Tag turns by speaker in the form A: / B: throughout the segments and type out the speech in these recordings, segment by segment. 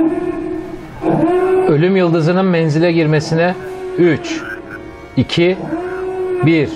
A: Ölüm yıldızının menzile girmesine 3, 2, 1.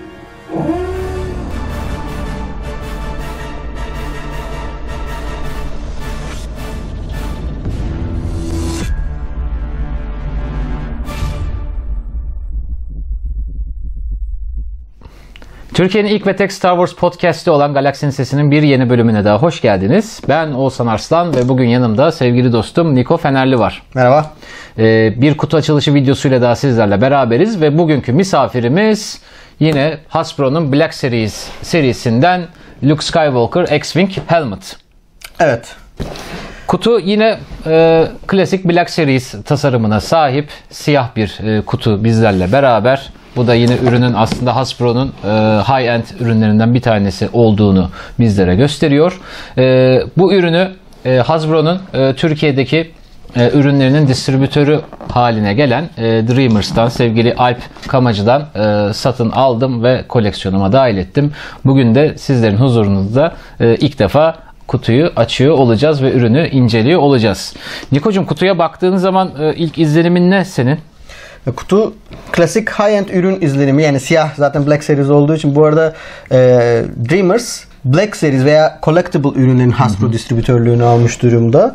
A: Türkiye'nin ilk ve tek Star Wars podcast'i olan Galaksinin Sesi'nin bir yeni bölümüne daha hoş geldiniz. Ben Oğuzhan Arslan ve bugün yanımda sevgili dostum Niko Fenerli var.
B: Merhaba.
A: Bir kutu açılışı videosuyla daha sizlerle beraberiz ve bugünkü misafirimiz yine Hasbro'nun Black Series serisinden Luke Skywalker X-Wing Helmet.
B: Evet.
A: Kutu yine klasik Black Series tasarımına sahip siyah bir kutu bizlerle beraber. Bu da yine ürünün aslında Hasbro'nun high-end ürünlerinden bir tanesi olduğunu bizlere gösteriyor. Bu ürünü Hasbro'nun Türkiye'deki ürünlerinin distribütörü haline gelen Dreamers'tan, sevgili Alp Kamacı'dan satın aldım ve koleksiyonuma dahil ettim. Bugün de sizlerin huzurunuzda ilk defa kutuyu açıyor olacağız ve ürünü inceliyor olacağız. Nikocuğum, kutuya baktığın zaman ilk izlenimin ne senin?
B: Kutu klasik high-end ürün izlenimi, yani siyah, zaten Black Series olduğu için. Bu arada Dreamers Black Series veya Collectible ürünlerin Hasbro distribütörlüğünü almış durumda.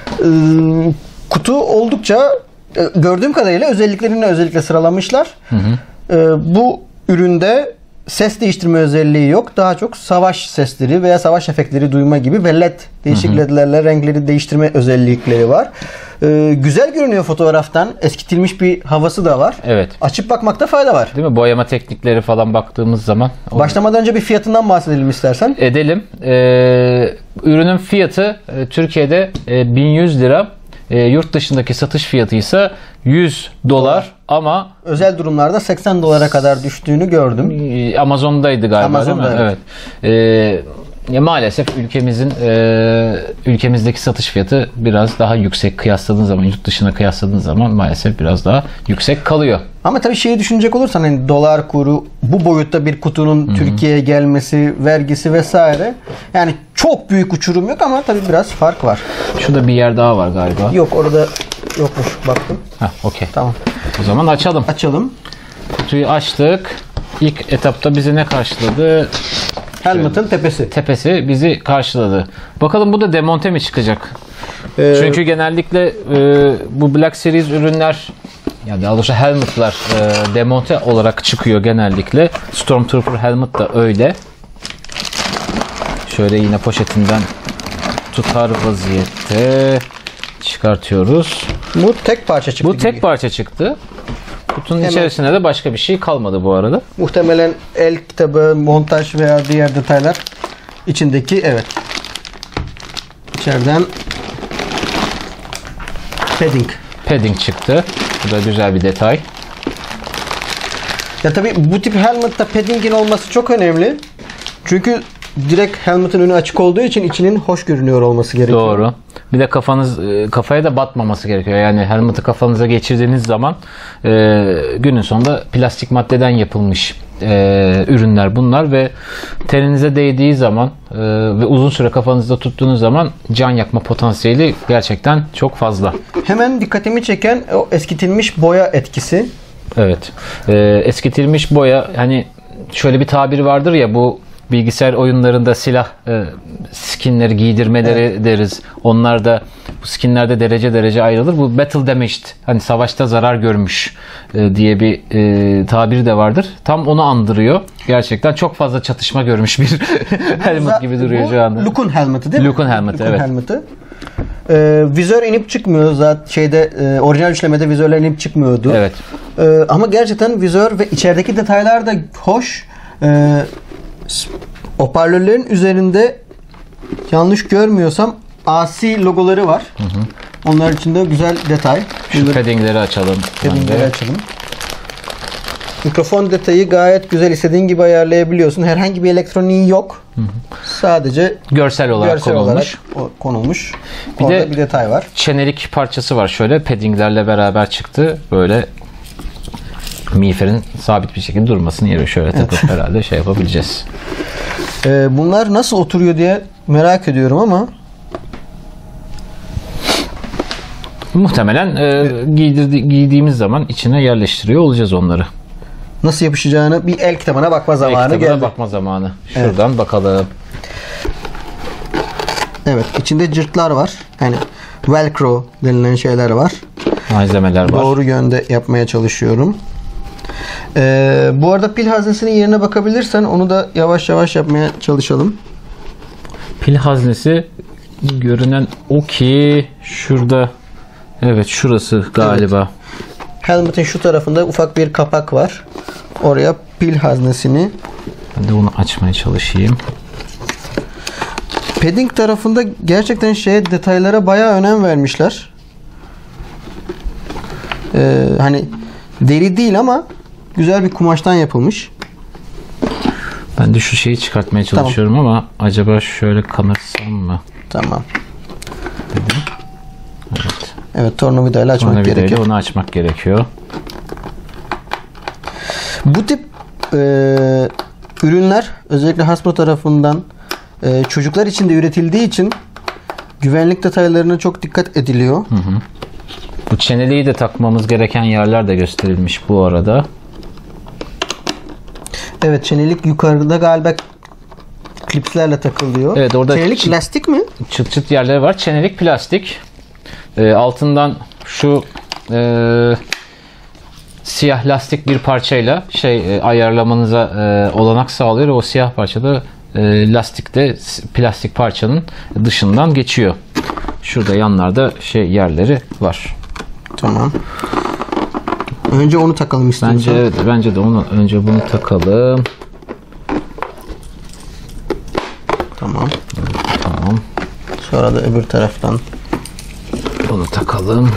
B: Kutu oldukça gördüğüm kadarıyla özellikle sıralamışlar. Bu üründe ses değiştirme özelliği yok. Daha çok savaş sesleri veya savaş efektleri duyma gibi ve LED, değişik LED'lerle renkleri değiştirme özellikleri var. Güzel görünüyor fotoğraftan. Eskitilmiş bir havası da var.
A: Evet.
B: Açıp bakmakta fayda var.
A: Değil mi? Boyama teknikleri falan baktığımız zaman.
B: Başlamadan önce bir fiyatından bahsedelim istersen.
A: Edelim. Ürünün fiyatı Türkiye'de 1100 lira. Yurt dışındaki satış fiyatı ise $100 ama
B: özel durumlarda $80 kadar düştüğünü gördüm.
A: Amazon'daydı galiba,
B: Amazon'da,
A: değil mi? Evet. Maalesef ülkemizdeki satış fiyatı biraz daha yüksek kıyasladığın zaman, yurt dışına kıyasladığın zaman maalesef biraz daha yüksek kalıyor.
B: Ama tabii şeyi düşünecek olursan, hani dolar kuru, bu boyutta bir kutunun Türkiye'ye gelmesi, vergisi vesaire, yani çok büyük uçurum yok ama tabii biraz fark var.
A: Şurada bir yer daha var galiba.
B: Yok, orada yokmuş, baktım.
A: Okey.
B: Tamam.
A: O zaman açalım.
B: Açalım.
A: Kutuyu açtık. İlk etapta bizi ne karşıladı?
B: Helmet'ın tepesi.
A: Tepesi bizi karşıladı. Bakalım bu da demonte mi çıkacak? Çünkü genellikle bu Black Series ürünler, ya daha doğrusu helmet'lar demonte olarak çıkıyor genellikle. Stormtrooper helmet da öyle. Şöyle yine poşetinden tutar vaziyette çıkartıyoruz.
B: Bu tek parça çıktı.
A: Bu tek parça çıktı. Kutunun içerisinde de başka bir şey kalmadı bu arada.
B: Muhtemelen el kitabı, montaj veya diğer detaylar içindeki, evet. İçeriden padding
A: çıktı. Bu da güzel bir detay.
B: Ya tabii bu tip helmet'ta padding'in olması çok önemli. Çünkü direkt helmet'ın önü açık olduğu için içinin hoş görünüyor olması gerekiyor.
A: Doğru. Bir de kafaya da batmaması gerekiyor. Yani helmet'ı kafanıza geçirdiğiniz zaman günün sonunda plastik maddeden yapılmış ürünler bunlar ve teninize değdiği zaman ve uzun süre kafanızda tuttuğunuz zaman can yakma potansiyeli gerçekten çok fazla.
B: Hemen dikkatimi çeken o eskitilmiş boya etkisi.
A: Evet. Eskitilmiş boya, hani şöyle bir tabir vardır ya, bu bilgisayar oyunlarında silah skinleri giydirmeleri deriz. Onlar da bu skinlerde derece ayrılır. Bu battle damaged, hani savaşta zarar görmüş diye bir tabir de vardır. Tam onu andırıyor. Gerçekten çok fazla çatışma görmüş bir helmet gibi duruyor şu anda.
B: Luke'un helmeti değil mi?
A: Luke'un helmeti, evet.
B: Helmeti. Vizör inip çıkmıyor zaten, orijinal üçlemede vizörler inip çıkmıyordu.
A: Evet.
B: Ama gerçekten vizör ve içerideki detaylar da hoş. Hoparlörlerin üzerinde, yanlış görmüyorsam, AC logoları var. Onlar için de güzel detay.
A: Şu paddingleri açalım.
B: Mikrofon detayı gayet güzel, istediğin gibi ayarlayabiliyorsun. Herhangi bir elektroniği yok. Sadece
A: görsel olarak
B: konulmuş.
A: Bir
B: orada
A: de
B: bir detay var.
A: Çenelik parçası var, şöyle paddinglerle beraber çıktı. Böyle miğferin sabit bir şekilde durmasını yere şöyle takıp herhalde şey yapabileceğiz.
B: Bunlar nasıl oturuyor diye merak ediyorum ama
A: Muhtemelen giydiğimiz zaman içine yerleştiriyor olacağız onları.
B: Nasıl yapışacağını bir el kitabına bakma zamanı geldi.
A: Bakma zamanı. Şuradan bakalım.
B: Evet, içinde cırtlar var. Yani velcro denilen şeyler var.
A: Malzemeler var.
B: Doğru yönde yapmaya çalışıyorum. Bu arada pil haznesinin yerine bakabilirsen onu da yavaş yavaş yapmaya çalışalım.
A: Pil haznesi görünen o ki şurada, evet şurası galiba. Evet.
B: Helmet'in şu tarafında ufak bir kapak var. Oraya pil haznesini,
A: ben de onu açmaya çalışayım.
B: Padding tarafında gerçekten detaylara bayağı önem vermişler. Hani deri değil ama güzel bir kumaştan yapılmış.
A: Ben de şu şeyi çıkartmaya çalışıyorum ama acaba şöyle kanırsam mı?
B: Tamam.
A: Dedim.
B: Evet. Evet, tornavidayla açmak gerekiyor.
A: Onu açmak gerekiyor.
B: Bu tip ürünler özellikle Hasbro tarafından çocuklar için de üretildiği için güvenlik detaylarına çok dikkat ediliyor.
A: Hı hı. Bu çeneliği de takmamız gereken yerler de gösterilmiş bu arada. Evet,
B: çenelik yukarıda galiba klipslerle takılıyor.
A: Evet, orada
B: çenelik plastik mi?
A: Çıt çıt yerleri var. Çenelik plastik. Altından şu siyah lastik bir parçayla ayarlamanıza olanak sağlıyor. O siyah parçada lastikte plastik parçanın dışından geçiyor. Şurada yanlarda yerleri var.
B: Tamam. Önce onu takalım istiyorsan.
A: Bence de önce bunu takalım.
B: Tamam.
A: Tamam.
B: Sonra da öbür taraftan
A: onu takalım.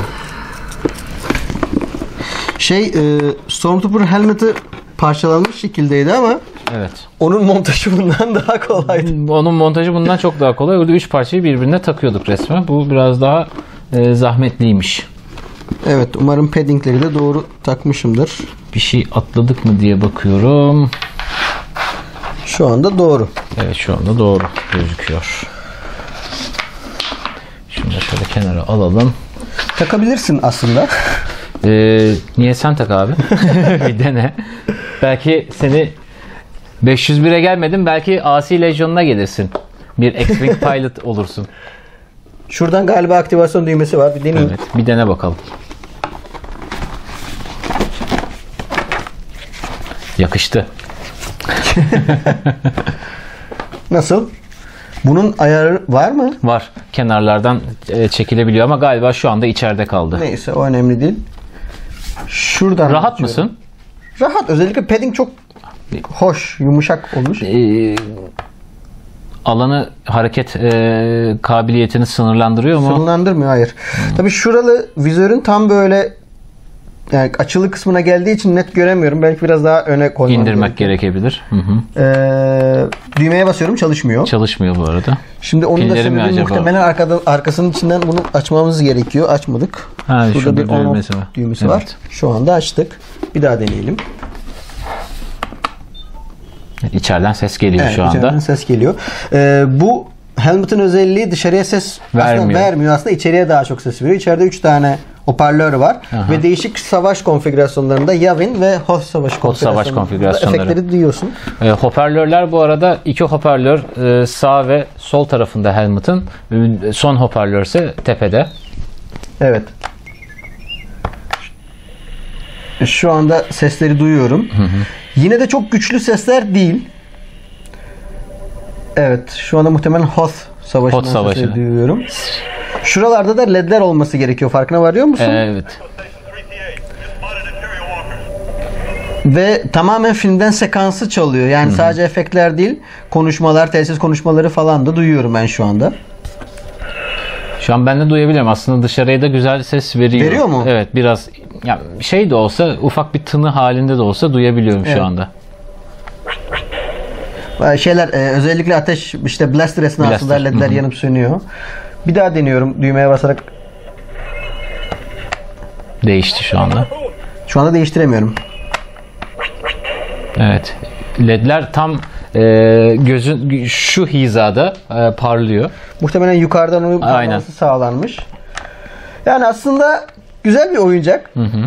B: Stormtrooper helmeti parçalanmış şekildeydi ama
A: evet.
B: Onun montajı bundan daha kolaydı.
A: Onun montajı bundan çok daha kolay. Orada 3 parçayı birbirine takıyorduk resmen. Bu biraz daha zahmetliymiş.
B: Evet, umarım paddingleri de doğru takmışımdır.
A: Bir şey atladık mı diye bakıyorum.
B: Şu anda doğru.
A: Evet, şu anda doğru gözüküyor. Şunu da şöyle kenara alalım.
B: Takabilirsin aslında.
A: Niye sen tak abi? Bir dene. Belki seni 501'e gelmedin, belki Asi Legion'una gelirsin. Bir X-Wing Pilot olursun.
B: Şuradan galiba aktivasyon düğmesi var. Bir deneyim.
A: Evet, bir dene bakalım. Yakıştı.
B: Nasıl? Bunun ayarı var mı?
A: Var. Kenarlardan çekilebiliyor ama galiba şu anda içeride kaldı.
B: Neyse, o önemli değil. Şuradan
A: rahat mısın?
B: Rahat. Özellikle padding çok hoş, yumuşak olmuş.
A: Alanı, hareket kabiliyetini sınırlandırıyor mu?
B: Sınırlandırmıyor, hayır. Tabii şuralı vizörün tam böyle yani açılı kısmına geldiği için net göremiyorum. Belki biraz daha öne koymam
A: İndirmek gerekebilir. Hı hı.
B: Düğmeye basıyorum, çalışmıyor.
A: Çalışmıyor bu arada.
B: Şimdi onun da sebebi muhtemelen arkasının içinden bunu açmamız gerekiyor. Açmadık.
A: Şurada
B: bir on düğmesi var. Şu anda açtık. Bir daha deneyelim.
A: İçeriden ses geliyor şu anda.
B: İçeriden ses geliyor. Bu helmet'in özelliği dışarıya ses vermiyor. Aslında içeriye daha çok ses veriyor. İçeride 3 tane hoparlör var. Aha. Ve değişik savaş konfigürasyonlarında Yavin ve Hoth savaş konfigürasyonlarında efektleri duyuyorsun.
A: Hoparlörler bu arada 2 hoparlör sağ ve sol tarafında helmet'in. Son hoparlör ise tepede.
B: Evet. Şu anda sesleri duyuyorum. Hı hı. Yine de çok güçlü sesler değil. Evet. Şu anda muhtemelen Hoth savaşından sesleri duyuyorum. Şuralarda da ledler olması gerekiyor. Farkına varıyor musun?
A: Evet.
B: Ve tamamen filmden sekansı çalıyor. Yani sadece efektler değil, konuşmalar, telsiz konuşmaları falan da duyuyorum ben şu anda.
A: Şu an ben de duyabiliyorum. Aslında dışarıya da güzel ses veriyor.
B: Veriyor mu?
A: Evet, biraz de olsa, ufak bir tını halinde de olsa duyabiliyorum şu anda.
B: Özellikle ateş, blaster esnasında ledler yanıp sönüyor. Bir daha deniyorum düğmeye basarak.
A: Değişti şu anda.
B: Şu anda değiştiremiyorum.
A: Evet. Ledler tam gözün şu hizada parlıyor.
B: Muhtemelen yukarıdan onun parlaması sağlanmış. Yani aslında güzel bir oyuncak.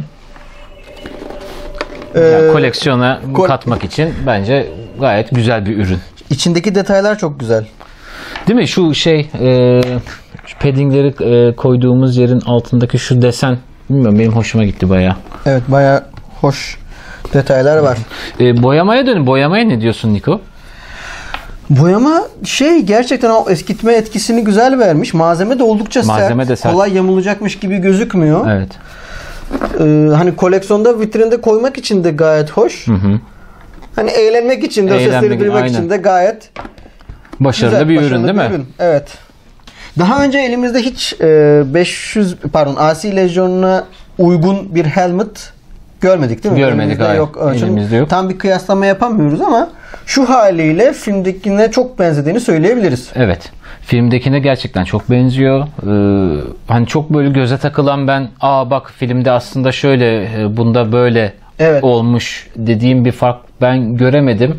A: Yani koleksiyona katmak için bence gayet güzel bir ürün.
B: İçindeki detaylar çok güzel.
A: Değil mi? Şu şu paddingleri koyduğumuz yerin altındaki şu desen, bilmiyorum, benim hoşuma gitti bayağı.
B: Evet, bayağı hoş detaylar var.
A: Boyamaya ne diyorsun Niko?
B: Boyama gerçekten o eskitme etkisini güzel vermiş. Malzeme de oldukça sert. Kolay yamulacakmış gibi gözükmüyor.
A: Evet.
B: Hani koleksiyonda, vitrinde koymak için de gayet hoş. Hani eğlenmek için de, o sesleri duymak için de gayet
A: başarılı
B: güzel,
A: bir ürün değil mi?
B: Ürün. Evet. Daha önce elimizde hiç AC Legion'una uygun bir helmet görmedik değil mi?
A: Görmedik, hayır. Elimizde yok.
B: Tam bir kıyaslama yapamıyoruz ama şu haliyle filmdekine çok benzediğini söyleyebiliriz.
A: Evet. Filmdekine gerçekten çok benziyor. Hani çok böyle göze takılan, ben bak filmde aslında şöyle, bunda böyle olmuş dediğim bir fark ben göremedim.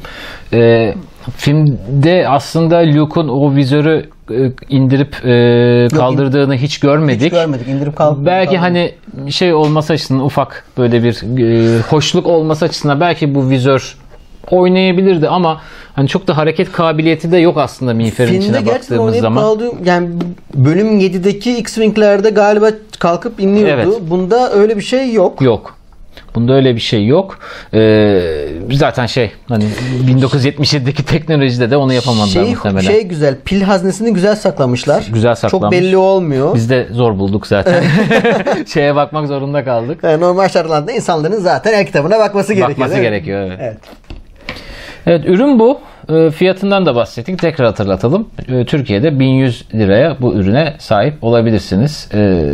A: Filmde aslında Luke'un o vizörü indirip kaldırdığını hiç görmedik.
B: Hiç görmedik. İndirip kaldırdık.
A: Belki hani şey olması açısından, ufak böyle bir hoşluk olması açısından belki bu vizör oynayabilirdi ama hani çok da hareket kabiliyeti de yok aslında miğferin içine baktığımız zaman.
B: Yani bölüm 7'deki X-Wing'lerde galiba kalkıp iniyordu.
A: Evet.
B: Bunda öyle bir şey yok.
A: Yok. Bunda öyle bir şey yok. Zaten hani 1977'deki teknolojide de onu yapamadılar muhtemelen.
B: Güzel. Pil haznesini güzel saklamışlar.
A: Güzel saklanmış.
B: Çok belli olmuyor.
A: Biz de zor bulduk zaten. Şeye bakmak zorunda kaldık.
B: Normal şartlarda insanların zaten el kitabına bakması
A: gerekiyor. Evet. Evet, ürün bu. Fiyatından da bahsettik. Tekrar hatırlatalım. Türkiye'de 1100 liraya bu ürüne sahip olabilirsiniz.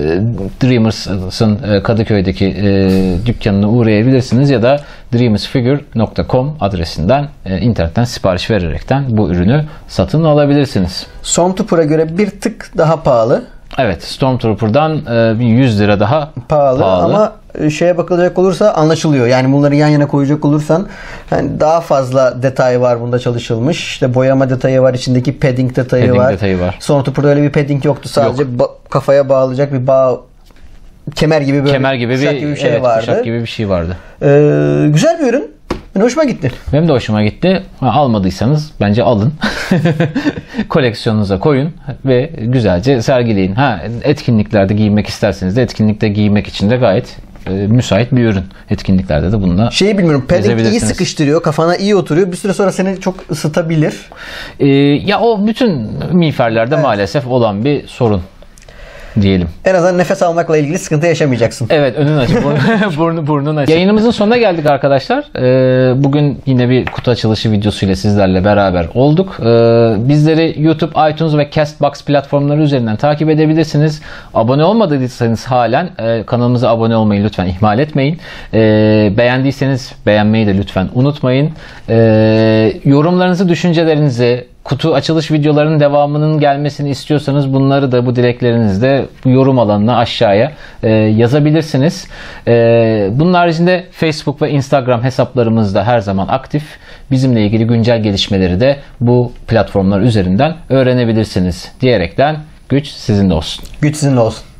A: Dreamers'ın Kadıköy'deki dükkanına uğrayabilirsiniz ya da dreamersfigure.com adresinden internetten sipariş vererekten bu ürünü satın alabilirsiniz.
B: Stormtrooper'a göre bir tık daha pahalı.
A: Evet, Stormtrooper'dan 100 lira daha pahalı.
B: Ama şeye bakılacak olursa anlaşılıyor. Yani bunları yan yana koyacak olursan hani daha fazla detay var bunda çalışılmış. İşte boyama detayı var, içindeki padding detayı var. Stormtrooper'da öyle bir padding yoktu. Sadece kafaya bağlayacak bir kemer gibi bir şey vardı.
A: Kuşak gibi bir şey vardı.
B: Güzel bir ürün. Benim hoşuma gitti.
A: Benim de hoşuma gitti. Almadıysanız bence alın. Koleksiyonunuza koyun ve güzelce sergileyin. Etkinliklerde giymek isterseniz de etkinlikte giymek için de gayet müsait bir ürün. Etkinliklerde de bununla
B: bilmiyorum. Padding iyi sıkıştırıyor. Kafana iyi oturuyor. Bir süre sonra seni çok ısıtabilir.
A: Ya o bütün miğferlerde maalesef olan bir sorun diyelim.
B: En azından nefes almakla ilgili sıkıntı yaşamayacaksın.
A: Evet, önün açık. Burnun açık. Yayınımızın sonuna geldik arkadaşlar. Bugün yine bir kutu açılışı videosuyla sizlerle beraber olduk. Bizleri YouTube, iTunes ve Castbox platformları üzerinden takip edebilirsiniz. Abone olmadıysanız halen kanalımıza abone olmayı lütfen ihmal etmeyin. Beğendiyseniz beğenmeyi de lütfen unutmayın. Yorumlarınızı, düşüncelerinizi, kutu açılış videolarının devamının gelmesini istiyorsanız bunları da, bu dileklerinizi de yorum alanına aşağıya yazabilirsiniz. Bunun haricinde Facebook ve Instagram hesaplarımız da her zaman aktif. Bizimle ilgili güncel gelişmeleri de bu platformlar üzerinden öğrenebilirsiniz diyerekten güç sizinle olsun.
B: Güç sizinle olsun.